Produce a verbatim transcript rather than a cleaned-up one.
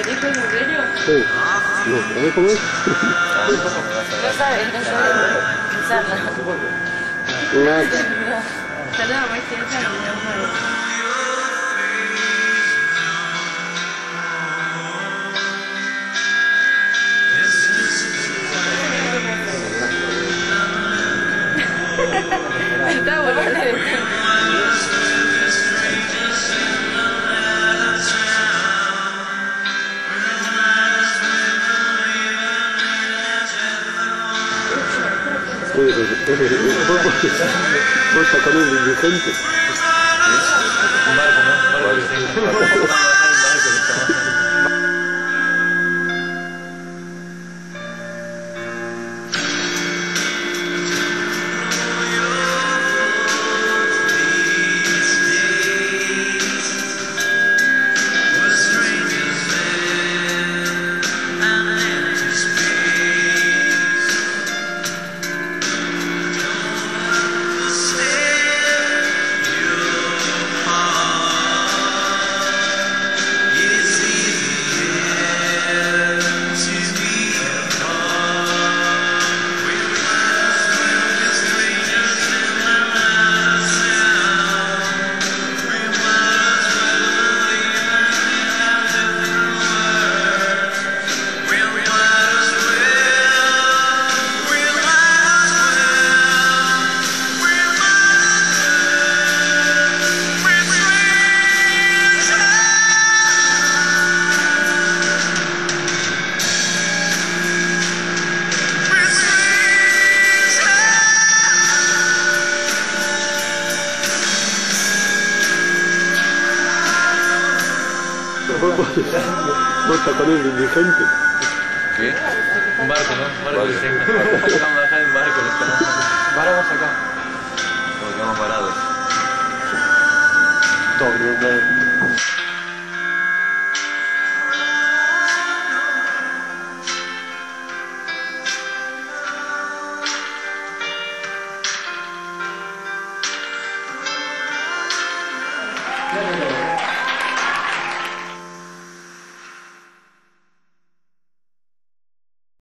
¿Esto es en serio? Sí. No, a ver cómo es. No sabes, no sabes usarla. Una... Saluda a Maestro Gonzalo. Está bueno. Oye, vos sacando un indigente. Un barco, ¿no? Un barco que se... Vamos a bajar un barco que está... Vos sacando un indigente. ¿Qué? Un barco, ¿no? Un barco que se... Vamos a bajar un barco, lo estamos... Paramos acá. Nos quedamos parados. Todo bien, No, no, no.